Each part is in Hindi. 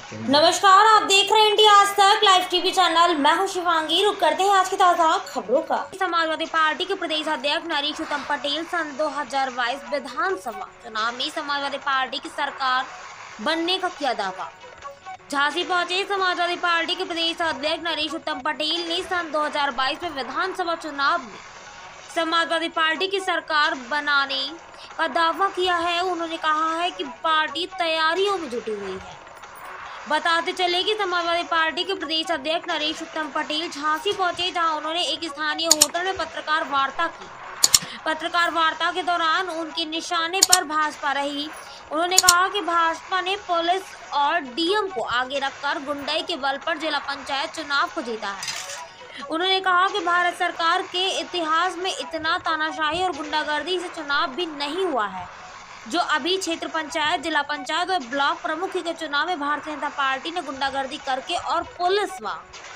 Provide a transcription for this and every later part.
नमस्कार, आप देख रहे हैं इंडिया आज तक लाइव टीवी चैनल। मैं हूं शिवांगी। रुक करते हैं आज की ताजा खबरों का। समाजवादी पार्टी के प्रदेश अध्यक्ष नरेश उत्तम पटेल सन 2022 विधानसभा चुनाव में समाजवादी पार्टी की सरकार बनने का किया दावा। झांसी पहुंचे समाजवादी पार्टी के प्रदेश अध्यक्ष नरेश उत्तम पटेल ने सन 2022 में विधानसभा चुनाव में समाजवादी पार्टी की सरकार बनाने का दावा किया है। उन्होंने कहा है कि पार्टी तैयारियों में जुटी हुई है। बताते चले कि समाजवादी पार्टी के प्रदेश अध्यक्ष नरेश उत्तम पटेल झांसी पहुंचे, जहां उन्होंने एक स्थानीय होटल में पत्रकार वार्ता की। पत्रकार वार्ता के दौरान उनके निशाने पर भाजपा रही। उन्होंने कहा कि भाजपा ने पुलिस और डीएम को आगे रखकर गुंडाई के बल पर जिला पंचायत चुनाव को जीता है। उन्होंने कहा कि भारत सरकार के इतिहास में इतना तानाशाही और गुंडागर्दी से चुनाव भी नहीं हुआ है जो अभी क्षेत्र पंचायत, जिला पंचायत और ब्लॉक प्रमुख के चुनाव में भारतीय जनता पार्टी ने गुंडागर्दी करके और पुलिस व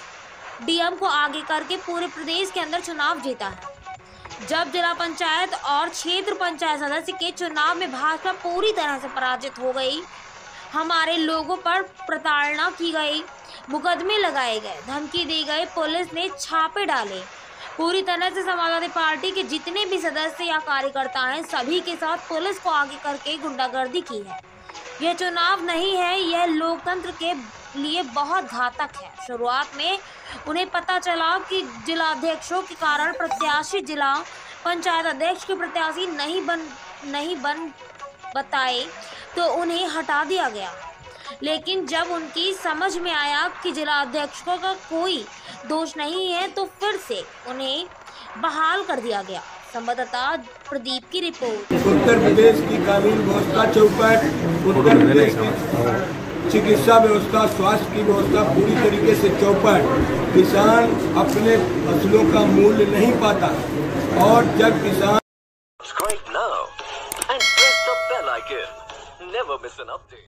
डीएम को आगे करके पूरे प्रदेश के अंदर चुनाव जीता है। जब जिला पंचायत और क्षेत्र पंचायत सदस्य के चुनाव में भाजपा पूरी तरह से पराजित हो गई, हमारे लोगों पर प्रताड़ना की गई, मुकदमे लगाए गए, धमकी दी गई, पुलिस ने छापे डाले। पूरी तरह से समाजवादी पार्टी के जितने भी सदस्य या कार्यकर्ता हैं, सभी के साथ पुलिस को आगे करके गुंडागर्दी की है। यह चुनाव नहीं है, यह लोकतंत्र के लिए बहुत घातक है। शुरुआत में उन्हें पता चला कि जिलाध्यक्षों के कारण प्रत्याशी जिला पंचायत अध्यक्ष के प्रत्याशी नहीं बन बताए तो उन्हें हटा दिया गया। लेकिन जब उनकी समझ में आया कि जिला अध्यक्षों का कोई दोष नहीं है तो फिर से उन्हें बहाल कर दिया गया। संवाददाता प्रदीप की रिपोर्ट। उत्तर प्रदेश की कानून व्यवस्था चौपट, उत्तर प्रदेश की चिकित्सा व्यवस्था, स्वास्थ्य की व्यवस्था पूरी तरीके से चौपट। किसान अपने फसलों का मूल्य नहीं पाता और जब किसान Subscribe now and press the bell icon. Never miss an update.